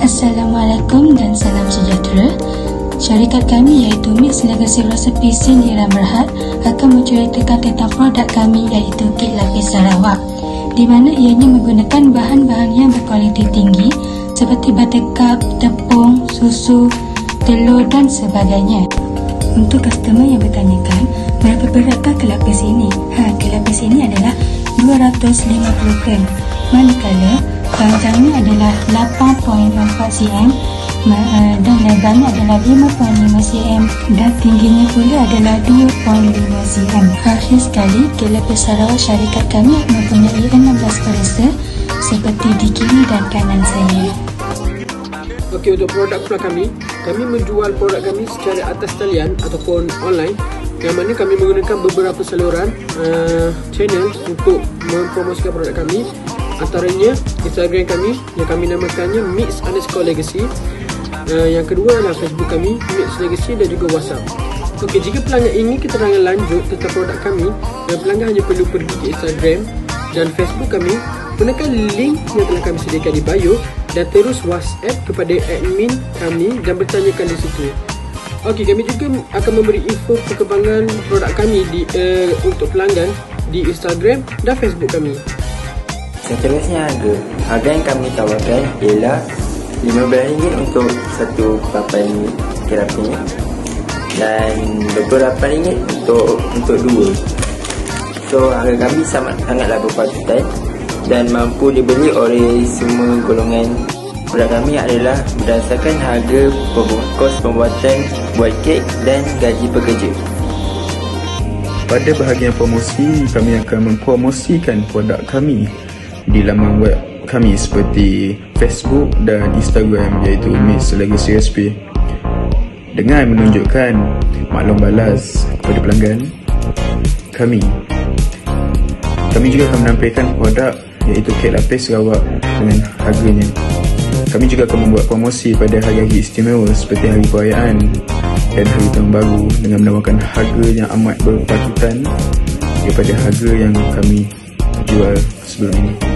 Assalamualaikum dan salam sejahtera. Syarikat kami iaitu Mix Legacy Recipe Sin Ira Berhad akan menceritakan tentang produk kami iaitu kek lapis Sarawak, di mana ianya menggunakan bahan-bahan yang berkualiti tinggi seperti buttercup, tepung, susu, telur dan sebagainya. Untuk customer yang bertanyakan berapa beratkah kek lapis ini? Kek lapis ini adalah 250 gram, manakala panjangnya adalah 8.4 cm dan lebarnya adalah 5.5 cm dan tingginya pula adalah 2.5 cm. Akhir sekali, kek lapis Sarawak syarikat kami mempunyai 16 perisa seperti di kiri dan kanan saya. Okey, untuk produk pula kami menjual produk kami secara atas talian ataupun online, yang mana kami menggunakan beberapa saluran channel untuk mempromosikan produk kami. Antaranya Instagram kami yang kami namakannya Mix_Legacy. Yang kedua adalah Facebook kami Mix Legacy dan juga WhatsApp. Okey, jika pelanggan ingin keterangan lanjut tentang produk kami, pelanggan hanya perlu pergi ke Instagram dan Facebook kami, gunakan link yang telah kami sediakan di bio dan terus WhatsApp kepada admin kami dan bertanyakan di situ. Okey, kami juga akan memberi info perkembangan produk kami untuk pelanggan di Instagram dan Facebook kami. Seterusnya harga yang kami tawarkan ialah RM15 untuk satu papan kek lapis dan RM28 untuk dua. So harga kami sangatlah berpatutan dan mampu dibeli oleh semua golongan. Produk kami adalah berdasarkan harga kos pembuatan buat kek dan gaji pekerja. Pada bahagian promosi, kami akan mempromosikan produk kami di laman web kami seperti Facebook dan Instagram iaitu Mix Legacy Recipe dengan menunjukkan maklum balas kepada pelanggan kami. Kami juga akan menampilkan produk iaitu kek lapis Sarawak dengan harganya. Kami juga akan membuat promosi pada hari-hari istimewa seperti hari perayaan dan hari tahun baru dengan menawarkan harga yang amat berpatutan daripada harga yang kami jual sebelum ini.